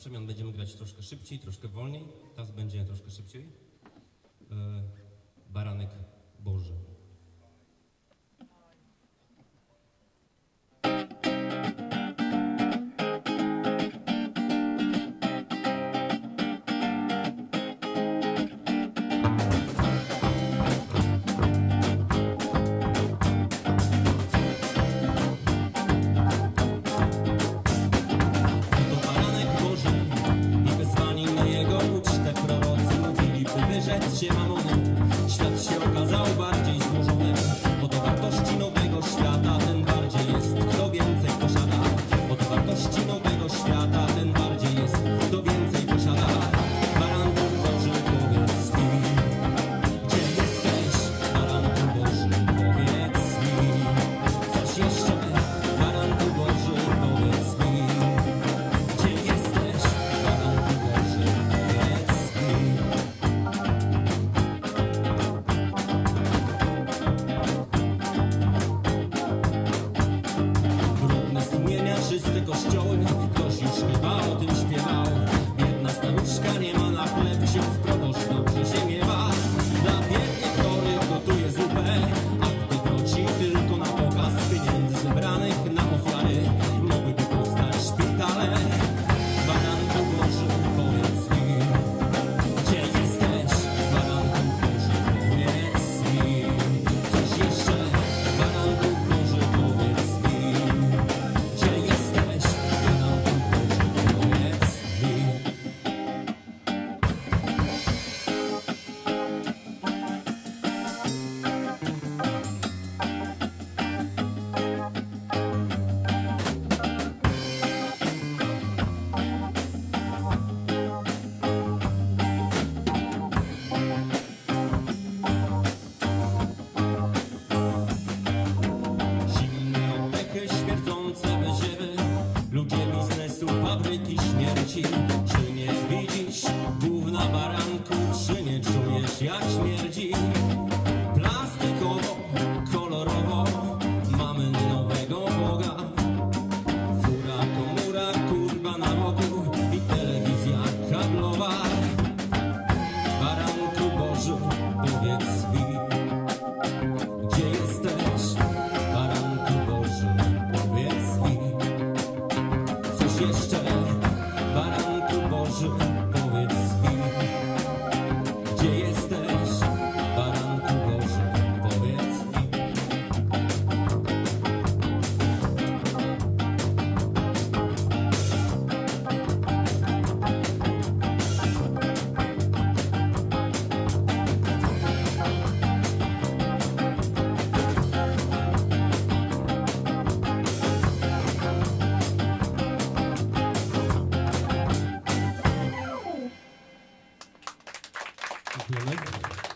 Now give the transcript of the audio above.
przemian będziemy grać troszkę szybciej, troszkę wolniej. Teraz będzie troszkę szybciej. Baranek Boży. Się mamonem, świat się okazał bardziej złożony, bo do wartości nowego świata ten bardziej jest, kto więcej posiada. Bo do wartości nowego świata ten bardziej jest, kto więcej posiada. Baranku Boży, powiedz mi, gdzie jesteś? Baranku Boży, powiedz mi coś jeszcze. Baranku Boży, powiedz mi, gdzie jesteś? Baranku Boży, powiedz mi. Czyste kościoły, ktoś już chyba o tym śpiewał. Biedna staruszka nie ma na chleb, ksiądz proboszcz dobrze się miewa. Dla biednych chorych gotuje zupę, a gdy wróci tylko na pokaz pieniędzy zebranych na ofiary mogłyby powstać szpitale. Baranku Boży, powiedz mi, gdzie jesteś? Baranku Boży, powiedz mi coś jeszcze. Baranku Boży, powiedz mi, gdzie jesteś? Baranku Boży, powiedz mi. Ludzie biznesu, fabryki śmierci. Czy nie widzisz gówna, baranku? Czy nie czujesz, jak śmierdzi? Plastikowo, kolorowo mamy nowego Boga. Fura, komura, kurwa na boku i telewizja kablowa. Baranku Boży, powiedz mi, gdzie jesteś? Baranku Boży, powiedz mi coś jeszcze. Baranku Boży, powiedz mi, gdzie jesteś? Baranku Boży, powiedz mi. Dziękujemy.